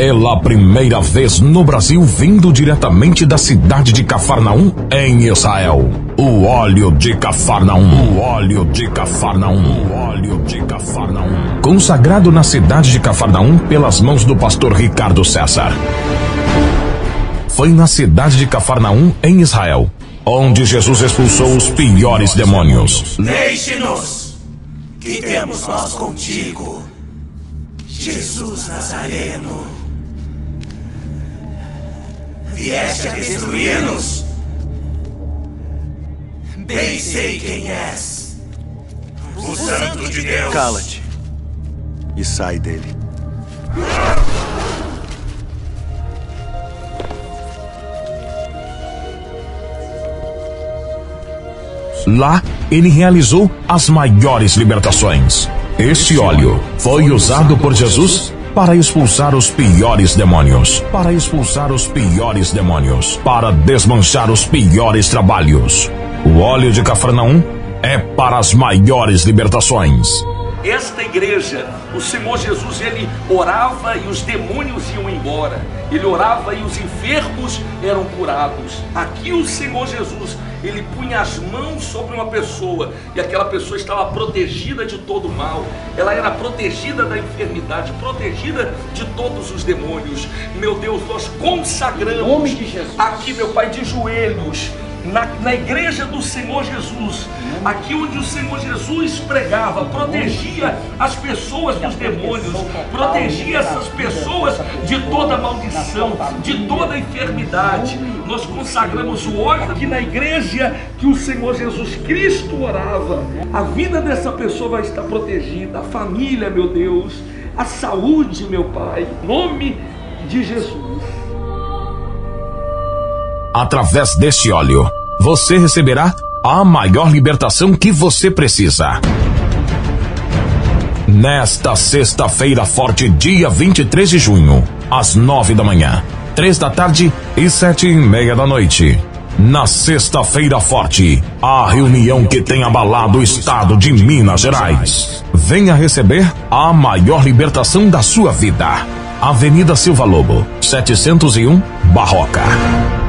Pela primeira vez no Brasil, vindo diretamente da cidade de Cafarnaum, em Israel. O óleo de Cafarnaum. O óleo de Cafarnaum. O óleo de Cafarnaum. Consagrado na cidade de Cafarnaum pelas mãos do pastor Ricardo César. Foi na cidade de Cafarnaum, em Israel, onde Jesus expulsou os piores demônios. Deixe-nos, que temos nós contigo, Jesus Nazareno. Vieste a destruir-nos? Bem sei quem és, o Santo de Deus. Cala-te e sai dele. Lá, ele realizou as maiores libertações. Este óleo foi usado por Jesus para expulsar os piores demônios, para expulsar os piores demônios, para desmanchar os piores trabalhos. O óleo de Cafarnaum é para as maiores libertações. Esta igreja, o Senhor Jesus, ele orava e os demônios iam embora. Ele orava e os enfermos eram curados. Aqui o Senhor Jesus, ele punha as mãos sobre uma pessoa e aquela pessoa estava protegida de todo o mal. Ela era protegida da enfermidade, protegida de todos os demônios. Meu Deus, nós consagramos aqui, meu Pai, de joelhos, na igreja do Senhor Jesus, aqui onde o Senhor Jesus pregava, protegia as pessoas dos demônios, protegia essas pessoas de toda maldição, de toda enfermidade. Nós consagramos o óleo aqui na igreja que o Senhor Jesus Cristo orava. A vida dessa pessoa vai estar protegida, a família, meu Deus, a saúde, meu Pai, em nome de Jesus. Através deste óleo, você receberá a maior libertação que você precisa. Nesta sexta-feira forte, dia 23 de junho, às 9 da manhã, 3 da tarde e 7:30 da noite. Na sexta-feira forte, a reunião que tem abalado o estado de Minas Gerais. Venha receber a maior libertação da sua vida. Avenida Silva Lobo, 701, Barroca.